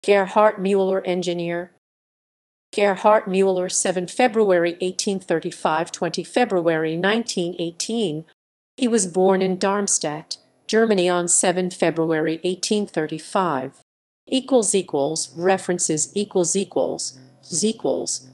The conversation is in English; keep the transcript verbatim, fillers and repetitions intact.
Gerhard Mueller, engineer. Gerhard Mueller, seven February eighteen thirty-five, twenty February nineteen eighteen. He was born in Darmstadt, Germany on seven February eighteen thirty-five. Equals equals references equals equals equals